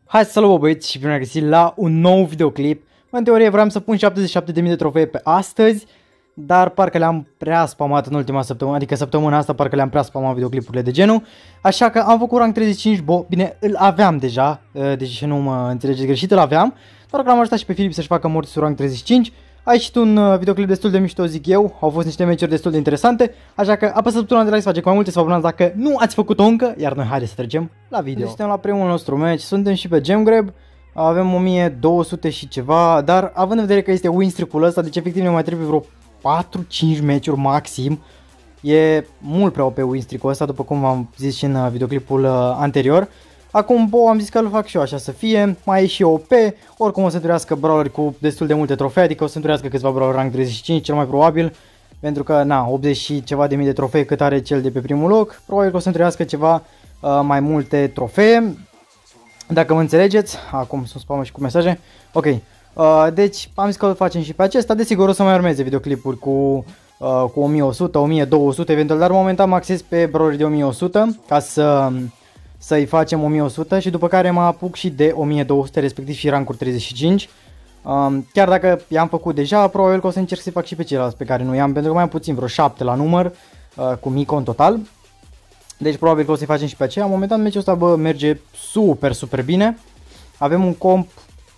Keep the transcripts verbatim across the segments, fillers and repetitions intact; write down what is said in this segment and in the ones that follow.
Hai să salut, băieți, și bine am găsit la un nou videoclip. În teorie vreau să pun șaptezeci și șapte de mii de trofee pe astăzi, dar parcă le-am prea spamat în ultima săptămână, adică săptămâna asta parcă le-am prea spamat videoclipurile de genul. Așa că am făcut rank treizeci și cinci, bo, bine, îl aveam deja, deci nu mă înțelegeți greșit, îl aveam. Doar că l-am ajutat și pe Filip să-și facă mortisul rank treizeci și cinci. A ieșit un videoclip destul de mișto, zic eu, au fost niște meciuri destul de interesante, așa că apăsați butonul de like să faceți mai multe, să vă abonați dacă nu ați făcut-o încă, iar noi haideți să trecem la video. Deci suntem la primul nostru meci, suntem și pe GemGrab, avem o mie două sute și ceva, dar având în vedere că este win streak-ul ăsta, deci efectiv ne mai trebuie vreo patru cinci meciuri maxim, e mult prea O P win streak-ul ăsta, după cum v-am zis și în videoclipul anterior. Acum, bo, am zis că îl fac și eu așa să fie, mai e și O P, oricum o să întâlnească brawleri cu destul de multe trofee, adică o să întâlnească câțiva brawleri rank treizeci și cinci, cel mai probabil, pentru că, na, optzeci și ceva de mii de trofee cât are cel de pe primul loc, probabil că o să întâlnească ceva uh, mai multe trofee, dacă mă înțelegeți. Acum sunt spamă și cu mesaje, ok, uh, deci am zis că îl facem și pe acesta, desigur o să mai urmeze videoclipuri cu, uh, cu o mie o sută, o mie două sute eventual, dar momentan mă axez pe brawleri de o mie o sută, ca să... să-i facem o mie o sută și după care mă apuc și de o mie două sute, respectiv și rankuri treizeci și cinci. Um, chiar dacă i-am făcut deja, probabil că o să încerc să-i fac și pe ceilalți pe care nu i-am, pentru că mai am puțin, vreo șapte la număr, uh, cu Mico în total. Deci probabil că o să-i facem și pe aceea. Momentan meciul ăsta, bă, merge super, super bine. Avem un comp,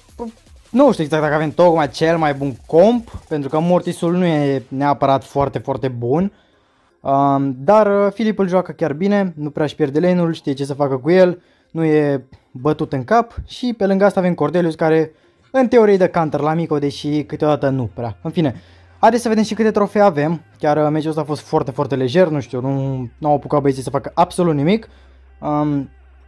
nu știu exact dacă avem tocmai cel mai bun comp, pentru că Mortisul nu e neapărat foarte, foarte bun. Um, dar uh, Filip îl joacă chiar bine, nu prea își pierde lane-ul, știe ce să facă cu el, nu e bătut în cap și pe lângă asta avem Cordelius care în teorie dă counter la Mico, deși câteodată nu prea. În fine, haideți să vedem și câte trofee avem, chiar uh, meciul ăsta a fost foarte, foarte lejer, nu știu, nu, nu au apucat băieții să facă absolut nimic. Um,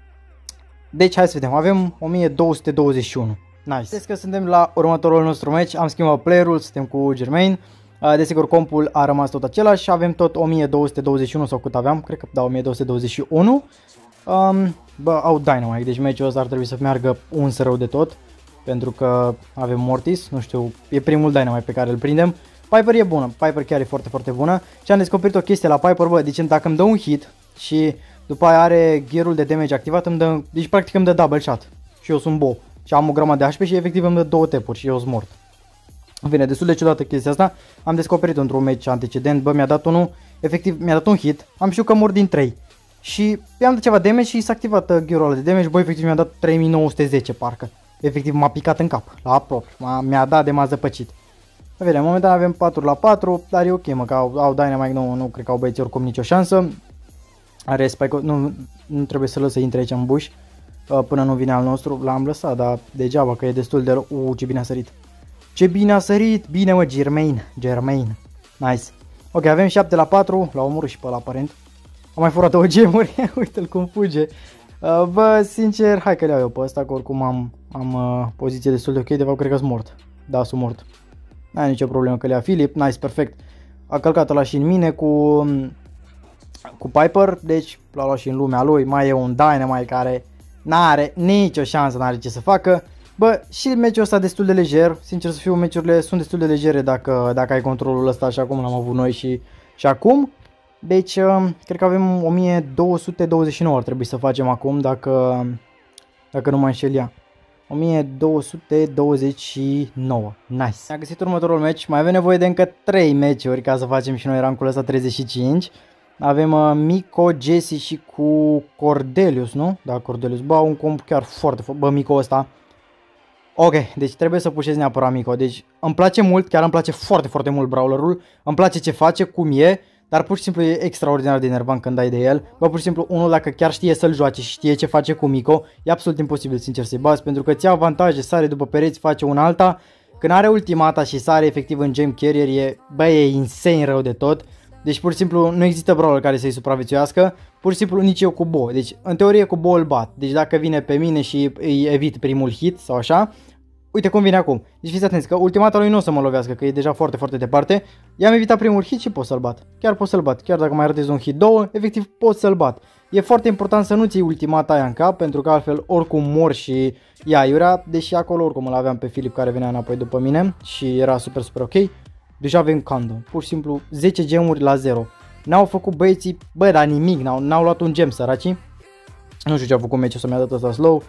deci hai să vedem, avem o mie două sute douăzeci și unu, nice. Știți că suntem la următorul nostru meci, am schimbat player-ul, suntem cu Germain. Desigur, compul a rămas tot același, avem tot o mie două sute douăzeci și unu sau cât aveam, cred că da, o mie două sute douăzeci și unu. Um, bă, au Dynamite, deci meciul ăsta ar trebui să meargă uns rău de tot, pentru că avem Mortis, nu știu, e primul Dynamite pe care îl prindem. Piper e bună, Piper chiar e foarte, foarte bună și am descoperit o chestie la Piper, bă, deci dacă îmi dă un hit și după aia are gear-ul de damage activat, îmi dă, deci practic îmi dă double shot și eu sunt bo și am o grămadă de H P și efectiv îmi dă două tap-uri și eu sunt mort. În fine, destul de ciudată chestia asta, am descoperit într-un match antecedent, bă, mi-a dat unul, efectiv mi-a dat un hit, am știut că mor din trei și i-am dat ceva damage și s-a activat uh, gear-ul ăla de damage, bă, efectiv mi-a dat trei mii nouă sute zece parcă, efectiv m-a picat în cap, la propriu, mi-a dat de m-a zăpăcit. În fine, momentan avem patru la patru, dar e ok, mă, că au, au Dynamite, nu, nu cred că au băieții oricum nicio șansă, are spike, nu, nu trebuie să lăsă să intre aici în bush, uh, până nu vine al nostru, l-am lăsat, dar degeaba că e destul de, uh, ce bine a sărit. Ce bine a sărit, bine mă, Germain, Germain, nice. Ok, avem șapte la patru, l-au omorât și pe ăla aparent. Am mai furat două gemuri, uite-l cum fuge. Uh, bă, sincer, hai că le iau eu pe ăsta, că oricum am, am uh, poziție destul de ok, de fapt cred că sunt mort. Da, sunt mort. N-ai nicio problemă că le ia Filip, nice, perfect. A călcat ăla și în mine cu, cu Piper, deci l-a luat și în lumea lui, mai e un Dynamite care n-are nicio șansă, n-are ce să facă. Bă, și meciul ăsta destul de lejer, sincer să fiu, meciurile sunt destul de legere dacă, dacă ai controlul ăsta așa cum l-am avut noi și, și acum. Deci, cred că avem o mie două sute douăzeci și nouă ar trebui să facem acum dacă, dacă nu mă înșel ea. o mie două sute douăzeci și nouă, nice. Am găsit următorul meci, mai avem nevoie de încă trei meciuri ca să facem și noi rankul ăsta treizeci și cinci. Avem uh, Mico, Jesse și cu Cordelius, nu? Da, Cordelius, bă, un comp chiar foarte, bă, Mico ăsta. Ok, deci trebuie să pușez neapărat Mico, deci îmi place mult, chiar îmi place foarte, foarte mult brawlerul, îmi place ce face, cum e, dar pur și simplu e extraordinar de enervant când dai de el, bă, pur și simplu unul dacă chiar știe să-l joace și știe ce face cu Mico, e absolut imposibil sincer să-i bați, pentru că ți-a avantaje, sare după pereți, face un alta, când are ultimata și sare efectiv în gem carrier, e, bă, e insane rău de tot. Deci pur și simplu nu există brawler care să-i supraviețuiască, pur și simplu nici eu cu Bo. Deci în teorie cu Bo îl bat. Deci dacă vine pe mine și îi evit primul hit sau așa, uite cum vine acum. Deci fiți atenți că ultimata lui nu o să mă lovească, că e deja foarte, foarte departe. I-am evitat primul hit și pot să-l bat. Chiar pot să-l bat. Chiar dacă mai ratezi un hit, două, efectiv pot să-l bat. E foarte important să nu ții ultimata aia în cap, pentru că altfel oricum mor și ia iurea. Deși acolo oricum îl aveam pe Filip care venea înapoi după mine și era super, super ok. Deja avem Kando, pur și simplu zece gemuri la zero. N-au făcut băieții, bă, dar nimic, n-au luat un gem săracii. Nu știu ce au făcut meciul să mi-a dat ăsta slow.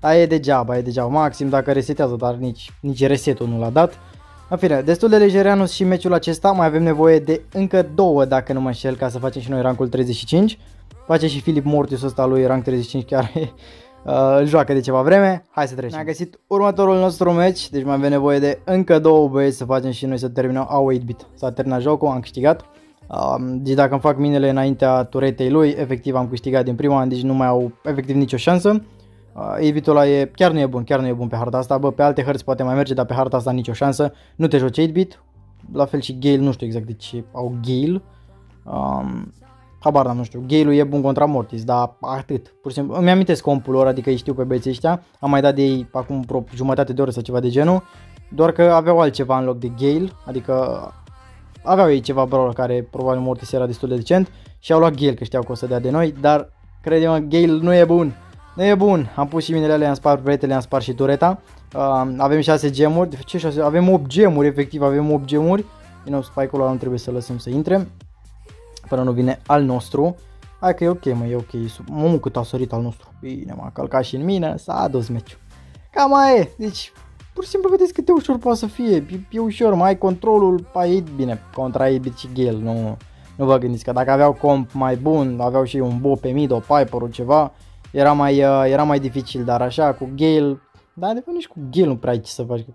Dar e degeaba, e degeaba, maxim dacă resetează, dar nici, nici resetul nu l-a dat. În fine, destul de lejereanus și meciul acesta, mai avem nevoie de încă două dacă nu mă înșel ca să facem și noi rankul treizeci și cinci. Face și Philip Mortis ăsta lui rank treizeci și cinci, chiar uh, îl joacă de ceva vreme. Hai să trecem. Ne-a găsit următorul nostru meci, deci mai avem nevoie de încă două băieți să facem și noi să terminăm. Au opt bit, s-a terminat jocul, am câștigat. Uh, deci dacă îmi fac minele înaintea turetei lui, efectiv am câștigat din prima, deci nu mai au efectiv nicio șansă. opt bitul ăla e, chiar nu e bun, chiar nu e bun pe harta asta, bă, pe alte hărți poate mai merge, dar pe harta asta nicio șansă. Nu te joci opt bit, la fel și Gale, nu știu exact de ce au Gale. Um, Habar n-am, nu știu, Gale-ul e bun contra Mortis, dar atât, pur și simplu, îmi amintesc compul lor, adică îi știu pe băieții ăștia, am mai dat de ei acum vreo jumătate de oră sau ceva de genul, doar că aveau altceva în loc de Gale, adică aveau ei ceva brawler care probabil Mortis era destul de decent și au luat Gale că știau că o să dea de noi, dar crede-mă, Gale nu e bun, nu e bun, am pus și minele alea, am spart bretele, am spart și tureta, uh, avem șase gemuri, de ce șase? Avem opt gemuri, efectiv avem opt gemuri, din nou spike-ul ăla nu trebuie să lăsăm să intre. Până nu vine al nostru. Hai că e ok, mă, e ok. Mă, cât a sărit al nostru. Bine, m-a călcat și în mine, s-a adus meciul. Cam mai e. Deci, pur și simplu vedeți cât de ușor poate să fie. E, e ușor, mai ai controlul, ai bine, contra opt bit și Gale. Nu, nu vă gândiți că dacă aveau comp mai bun, aveau și un Bo pe mid, o Piper, o ceva, era mai, era mai dificil, dar așa, cu Gale, da, de nici cu Gale nu prea ai ce să faci.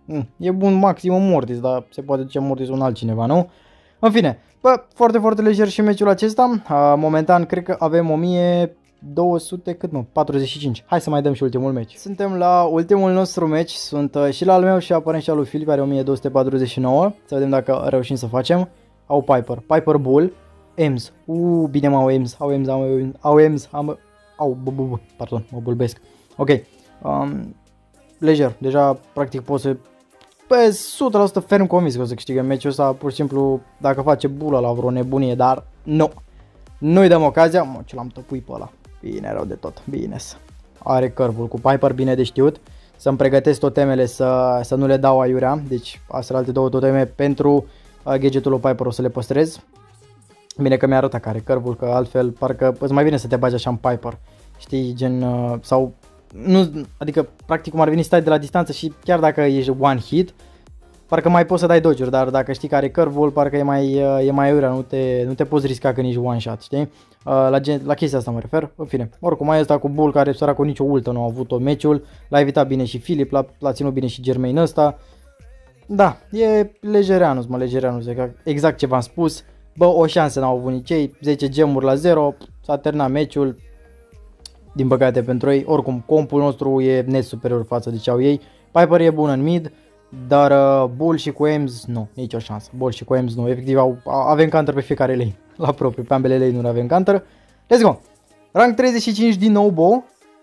E bun maximum Mortis, dar se poate duce Mortis un altcineva, nu? În fine, bă, foarte, foarte lejer și meciul acesta. Uh, momentan cred că avem o mie două sute, cât mă, patruzeci și cinci. Hai să mai dăm și ultimul meci. Suntem la ultimul nostru meci, sunt uh, și la al meu și aparent și al lui Filip, are o mie două sute patruzeci și nouă. Să vedem dacă reușim să facem. Au Piper, Piper Bull, Ems. Uuu, bine mă, au Ems, au Ems, au Ems, au Ems, am... Au, bu, bu, bu, pardon, mă bulbesc. Ok, um, lejer, deja practic pot să... Pe o sută la sută ferm convins că o să câștigă meciul ăsta, pur și simplu dacă face bula la vreo nebunie, dar nu. Nu-i dăm ocazia, mă, ce l-am tăpuit pe ăla. Bine, rău de tot, bine să. Are curve-ul cu Piper, bine de știut. Să-mi pregătesc totemele să, să nu le dau aiurea, deci astea alte două toteme pentru gadgetul lui Piper o să le păstrez. Bine că mi-a arătat care curve-ul, că altfel parcă îți mai vine să te bagi așa în Piper. Știi, gen, sau... Nu, adică practic cum ar veni stai de la distanță și chiar dacă ești one hit, parcă mai poți să dai dodge-uri, dar dacă știi care e curve-ul, parcă e mai, e mai aiurea, nu te, nu te poți risca că nici one shot, știi? La, gen, la chestia asta mă refer, în fine. Oricum mai ăsta cu Bull care săra cu nicio ultă nu a avut-o meciul, l-a evitat bine și Philip, l-a ținut bine și Germain ăsta. Da, e lejereanus, mă, lejereanus, exact ce v-am spus. Bă, o șansă n-au avut nici ei, zece gemuri la zero, s-a terminat meciul. Din păcate pentru ei, oricum compul nostru e net superior față de ce au ei. Piper e bun în mid, dar uh, Bull și cu Ems nu, nicio șansă. Bull și cu Ems nu, efectiv au, avem counter pe fiecare lane, la propriu, pe ambele lane nu avem counter. Let's go! Rank treizeci și cinci din nou, Bo.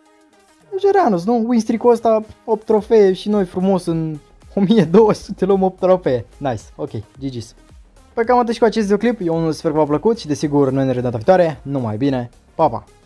Geranus, nu? Win streak-ul ăsta, opt trofee și noi frumos în o mie două sute luăm opt trofee. Nice, ok, G G's. Păi cam atât și cu acest videoclip, eu unul sper că v-a plăcut și desigur noi ne vedem data viitoare, numai bine, pa, pa!